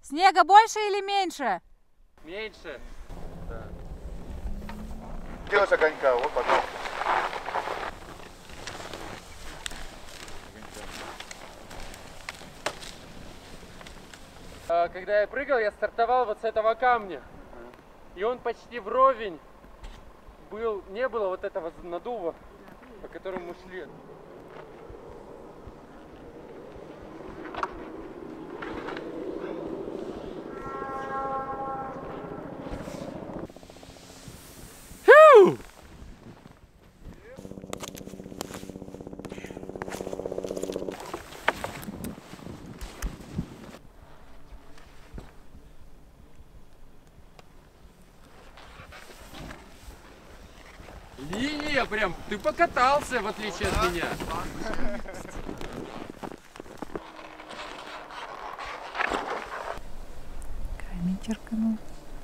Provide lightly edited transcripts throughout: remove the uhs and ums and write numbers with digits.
Снега больше или меньше? Меньше. Да. Делай с огонька, вот потом. Когда я прыгал, я стартовал вот с этого камня. И он почти вровень был, не было вот этого надува, по которому мы шли. Не, прям ты покатался, в отличие от меня. Камень черканул.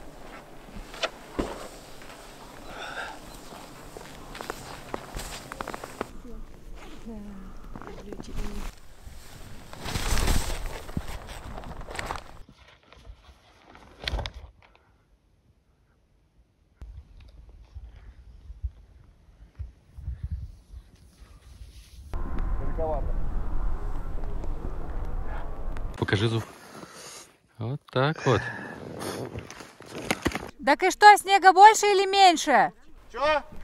Покажи зуб. Вот так вот. Так и что, снега больше или меньше? Чё?